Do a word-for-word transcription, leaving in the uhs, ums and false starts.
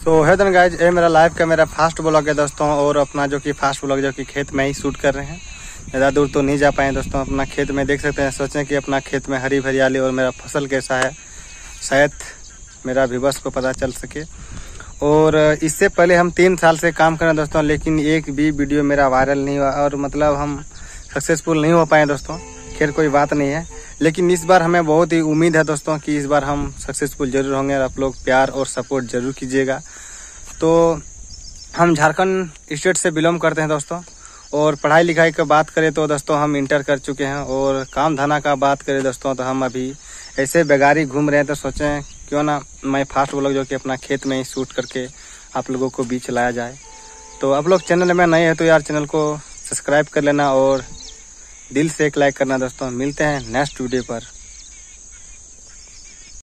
सो है then guys, ये मेरा लाइव का मेरा फास्ट ब्लॉग है दोस्तों। और अपना जो कि फास्ट ब्लॉग जो कि खेत में ही शूट कर रहे हैं, ज़्यादा दूर तो नहीं जा पाए दोस्तों। अपना खेत में देख सकते हैं, सोचें कि अपना खेत में हरी भरियाली और मेरा फसल कैसा है, शायद मेरा व्यूअर्स को पता चल सके। और इससे पहले हम तीन साल से काम कर रहे हैं दोस्तों, लेकिन एक भी वीडियो मेरा वायरल नहीं हुआ और मतलब हम सक्सेसफुल नहीं हो पाए दोस्तों। खैर कोई बात नहीं है, लेकिन इस बार हमें बहुत ही उम्मीद है दोस्तों कि इस बार हम सक्सेसफुल जरूर होंगे और आप लोग प्यार और सपोर्ट जरूर कीजिएगा। तो हम झारखंड स्टेट से बिलोंग करते हैं दोस्तों। और पढ़ाई लिखाई की बात करें तो दोस्तों हम इंटर कर चुके हैं। और काम धंधा का बात करें दोस्तों तो हम अभी ऐसे बेगारी घूम रहे हैं, तो सोचें क्यों ना मैं फास्ट ब्लॉग जो कि अपना खेत में ही शूट करके आप लोगों को बीच लाया जाए। तो आप लोग चैनल में नए हैं तो यार चैनल को सब्सक्राइब कर लेना और दिल से एक लाइक करना दोस्तों। मिलते हैं नेक्स्ट वीडियो पर।